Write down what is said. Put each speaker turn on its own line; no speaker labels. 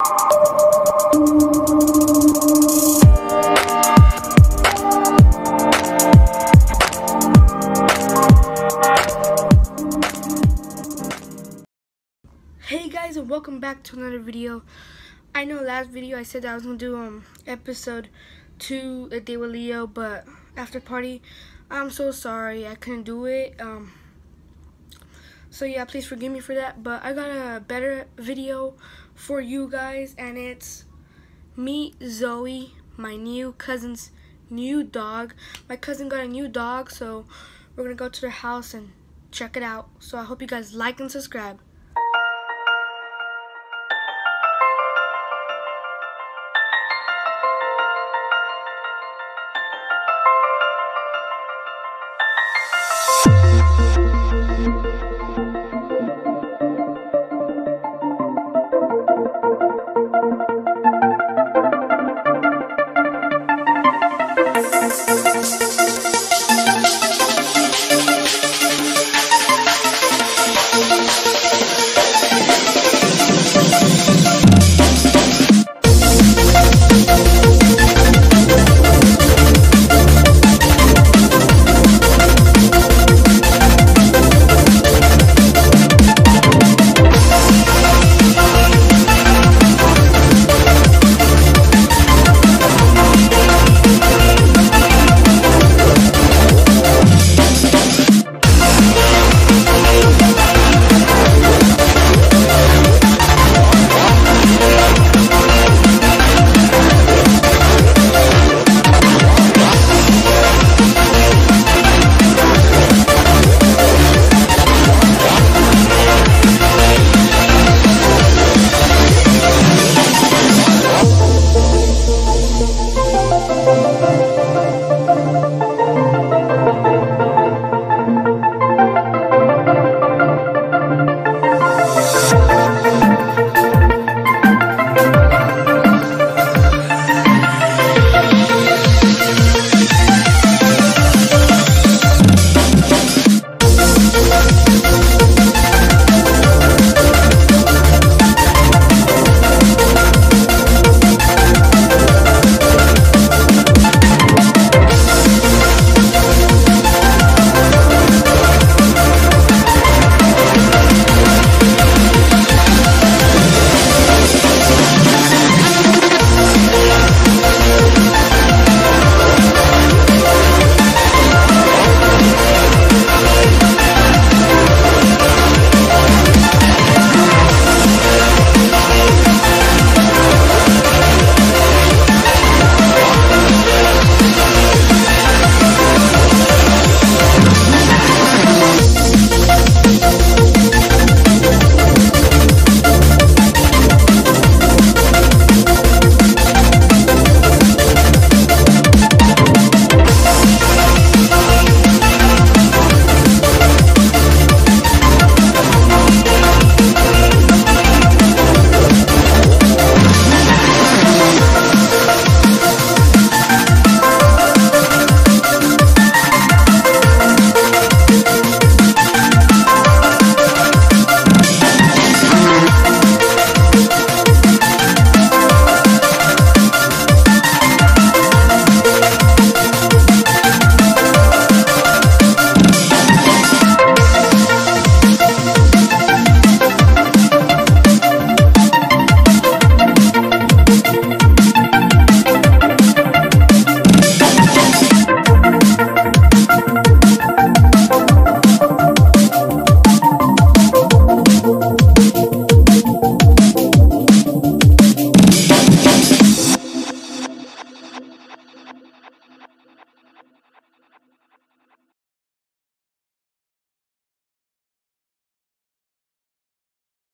Hey guys, and welcome back to another video. I know last video I said that I was gonna do episode 2 a day with Leo, but after party, I'm so sorry I couldn't do it. So yeah, please forgive me for that. But I got a better video for you guys, and it's meet Zoe, my new cousin's new dog. My cousin got a new dog, so we're gonna go to their house and check it out. So I hope you guys like and subscribe.